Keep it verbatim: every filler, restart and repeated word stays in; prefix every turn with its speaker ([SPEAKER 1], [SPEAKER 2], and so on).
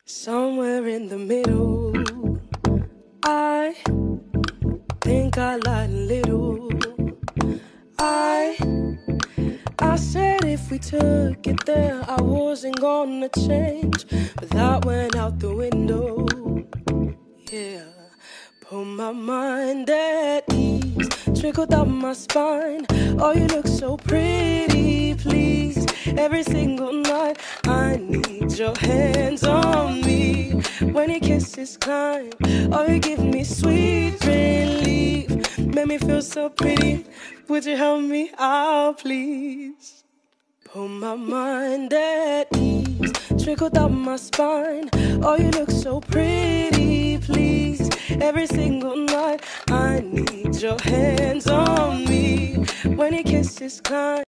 [SPEAKER 1] Somewhere in the middle, I think I lied a little. I, I said if we took it there, I wasn't gonna change, but that went out the window. Yeah, put my mind at ease, trickled up my spine. Oh, you look so pretty, please. Every single night, I need your hands on me. When your kisses climb, oh, you give me sweet relief. Make me feel so pretty. Would you help me out, please? Put my mind at ease, trickled up my spine. Oh, you look so pretty, please. Every single night, I need your hands on me. When your kisses climb.